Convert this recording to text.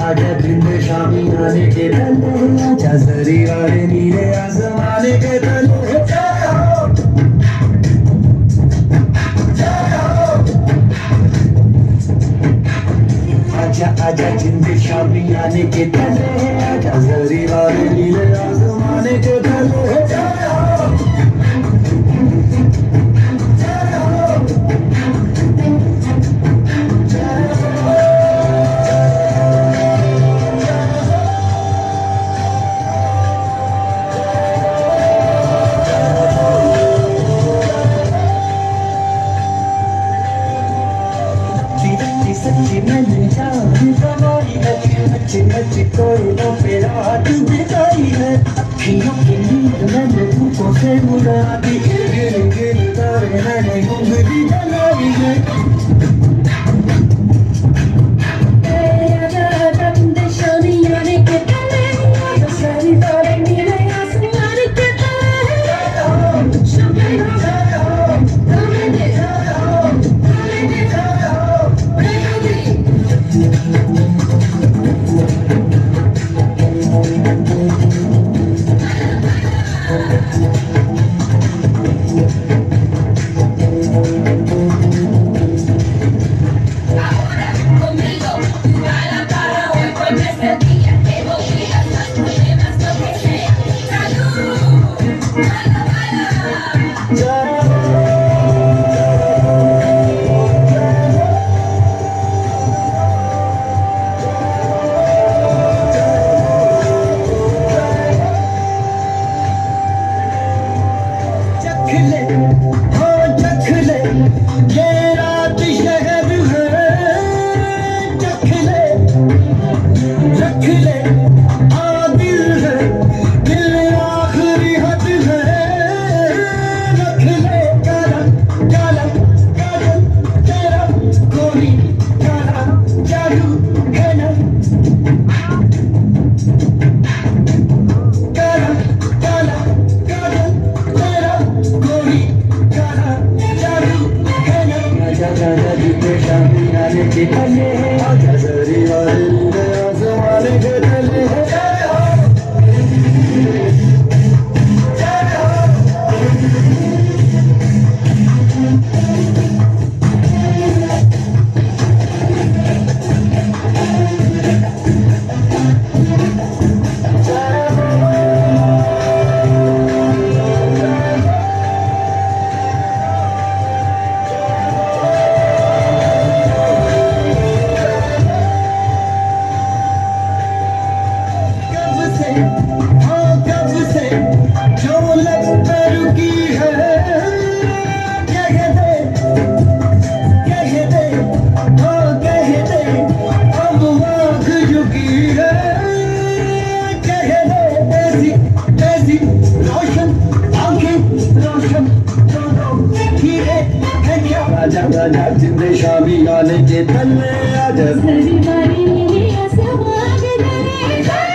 आजा दिन शामी आने के तले, आजा जरी वाले नीले आसमाने के तले। आजा आजा जिंद शामी आने के तले, आजा जरी वाले नीले आसमाने के तले। सच्ची मैंने जान गवाई है, अच्छी अच्छी कोयलों पे रात बिताई है। अखियों की नींद मैंने धूपों से उड़ा दी, गिर गिर तारे मैंने उंगली जलाई है। आजा आजा दिन शामी आने के तले, आजा सारी तारे नीले आसमान के तले। शामी के तले, आजा जरी वाले नीले आसमाने के तले। आजा आजा जिंद शामी आने के तले, आजा